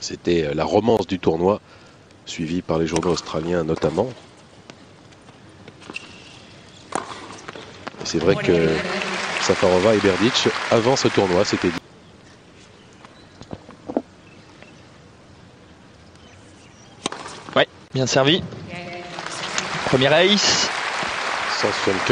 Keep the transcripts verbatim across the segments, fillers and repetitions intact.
C'était la romance du tournoi, suivie par les journaux australiens notamment. Et c'est vrai que Šafarova et Berdych, avant ce tournoi, c'était dit. Ouais, bien servi. Premier ace. cent soixante-quinze.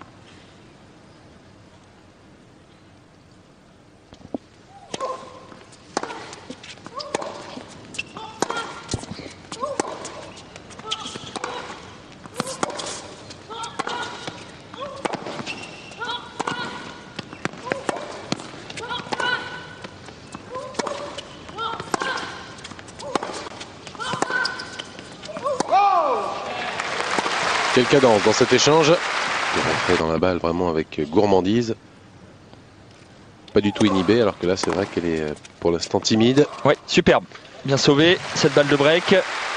Quelle cadence dans cet échange. Il est rentré dans la balle vraiment avec gourmandise. Pas du tout inhibé, alors que là c'est vrai qu'elle est pour l'instant timide. Ouais, superbe. Bien sauvé, cette balle de break.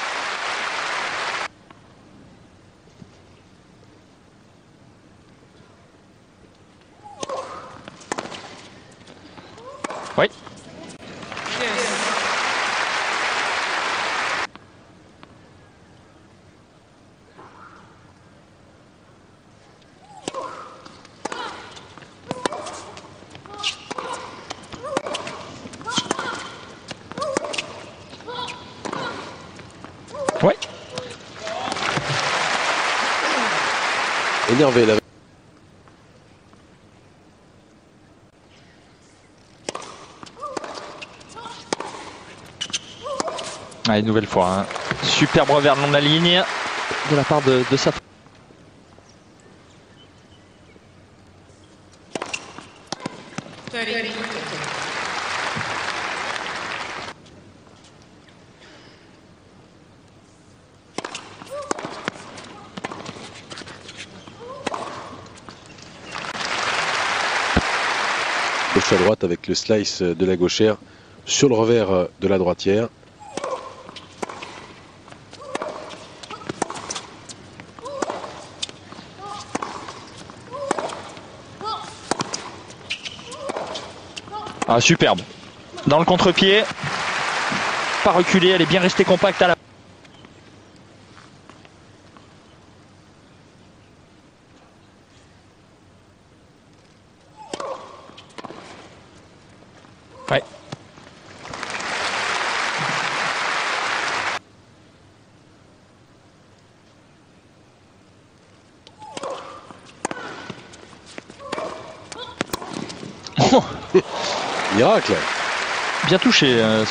Oui. Ouais. Énervé là. Allez, nouvelle fois. Hein. Superbe revers le long de la ligne de la part de, de sa. Gauche à droite avec le slice de la gauchère sur le revers de la droitière. Ah, superbe. Dans le contre-pied. Pas reculé, elle est bien restée compacte à la. Ouais. Oh. Miracle. Bien touché. Euh...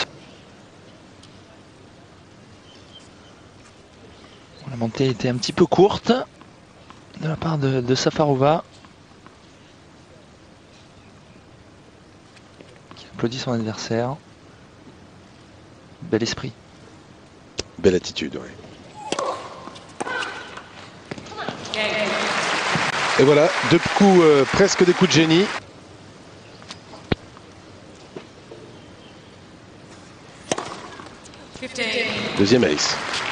La montée était un petit peu courte de la part de, de Šafarova. Qui applaudit son adversaire. Bel esprit. Belle attitude, oui. Et voilà, deux coups, euh, presque des coups de génie. Deuxième ace.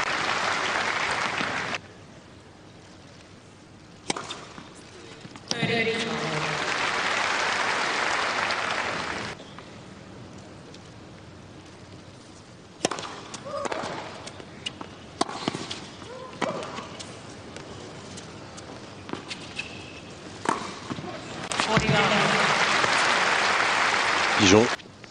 Pigeon.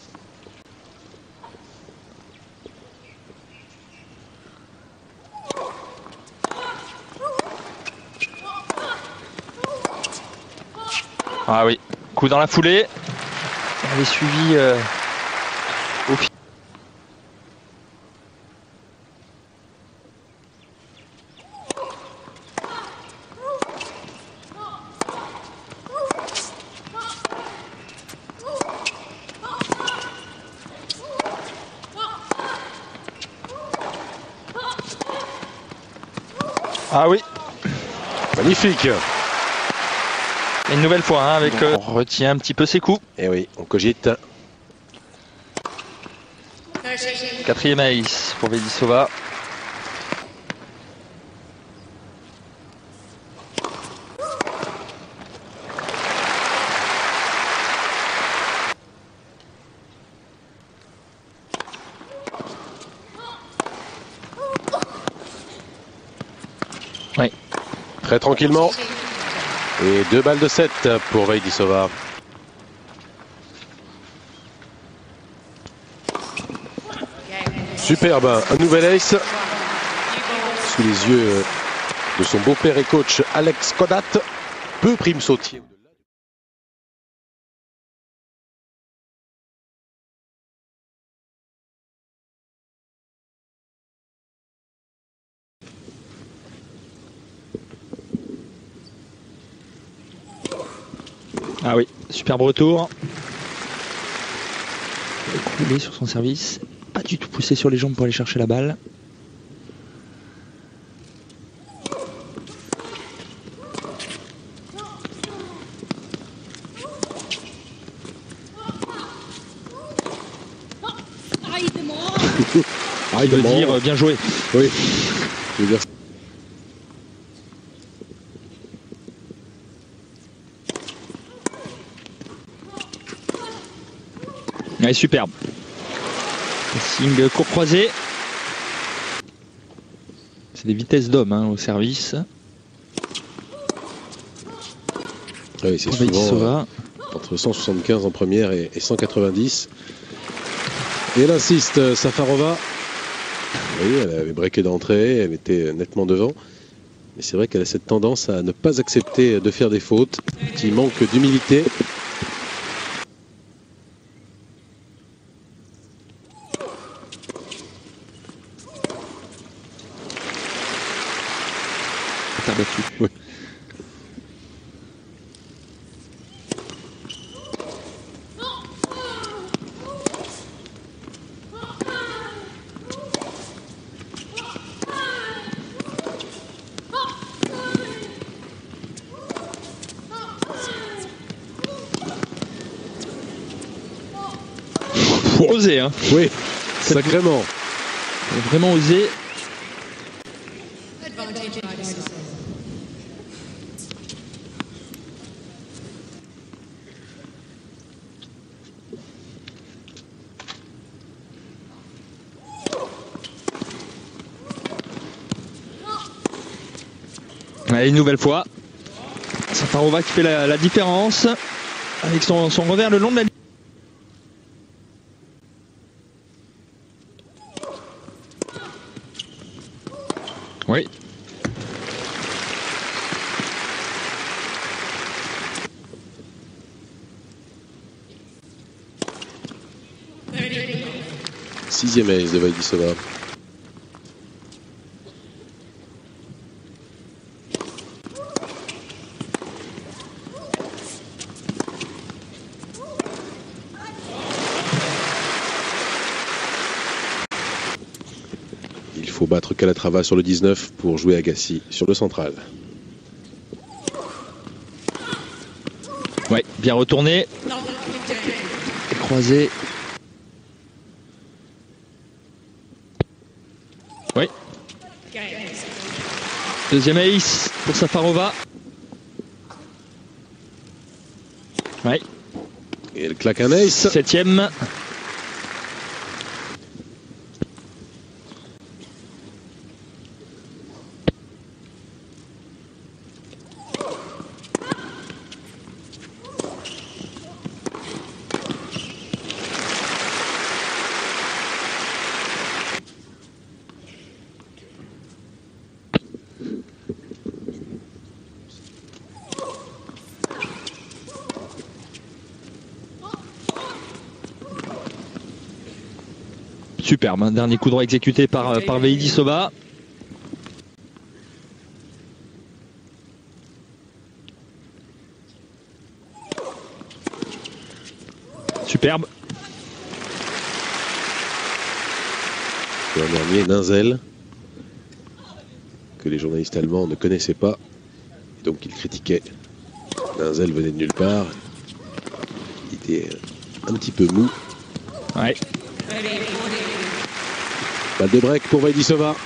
Ah oui, coup dans la foulée. Elle est suivie euh, au fil. Ah oui. Magnifique. Une nouvelle fois, hein, avec euh, on retient un petit peu ses coups. Et oui, on cogite. Quatrième ace pour Vedičová. Très tranquillement. Et deux balles de sept pour Vaidisova. Superbe, un nouvel ace sous les yeux de son beau-père et coach Alex Kodat. Peu prime sautier. Ah oui, superbe retour. Coulé sur son service. Pas du tout poussé sur les jambes pour aller chercher la balle. Ah, il veut demande. dire bien joué. Oui. Je veux dire. Ouais, superbe. Passing court croisé. C'est des vitesses d'homme hein, au service. Oui, c'est souvent euh, entre cent soixante-quinze en première et, et cent quatre-vingt-dix. Et elle insiste, Safarova. Oui, elle avait breaké d'entrée, elle était nettement devant. Mais c'est vrai qu'elle a cette tendance à ne pas accepter de faire des fautes. Un petit manque d'humilité. Oui. Osé hein. Oui, sacrément. Vraiment osé. Allez, une nouvelle fois. Safarova qui fait la, la différence avec son, son revers le long de la ligne. Oui. Sixième ace de Vaidisova. Il faut battre Calatrava sur le dix-neuf pour jouer Agassi sur le central. Ouais, bien retourné. Et croisé. Oui. Deuxième ace pour Safarova. Ouais. Et elle claque un ace. Septième. Superbe, hein. Dernier coup droit exécuté par, par Vaidisova. Superbe. L'an dernier, Ninzel, que les journalistes allemands ne connaissaient pas, et donc ils critiquaient. Ninzel venait de nulle part, il était un petit peu mou. Ouais. Balle de break pour Vaidisova.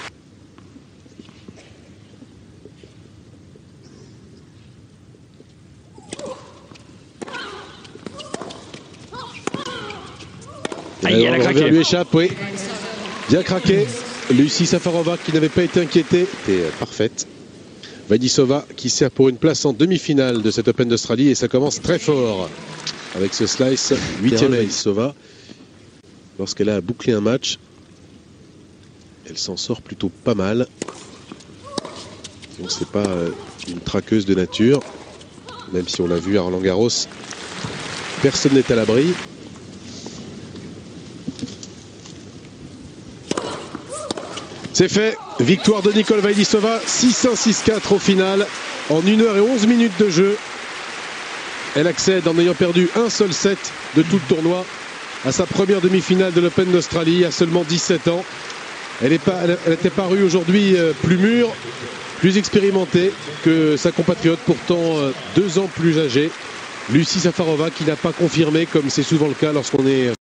Aïe, elle a craqué. Lui échappe, oui. Bien craqué. Lucie Safarova qui n'avait pas été inquiétée était parfaite. Vaidisova qui sert pour une place en demi-finale de cet Open d'Australie et ça commence très fort avec ce slice. Huitième Vaidisova. Lorsqu'elle a bouclé un match, elle s'en sort plutôt pas mal. C'est pas une traqueuse de nature, même si on l'a vu à Roland-Garros, personne n'est à l'abri. C'est fait, victoire de Nicole Vaidisova, six un six quatre au final, en une heure et onze minutes de jeu. Elle accède en ayant perdu un seul set de tout le tournoi à sa première demi-finale de l'Open d'Australie à seulement dix-sept ans. Elle, est pas, elle, elle était parue aujourd'hui plus mûre, plus expérimentée que sa compatriote, pourtant deux ans plus âgée, Lucie Safarova, qui n'a pas confirmé, comme c'est souvent le cas lorsqu'on est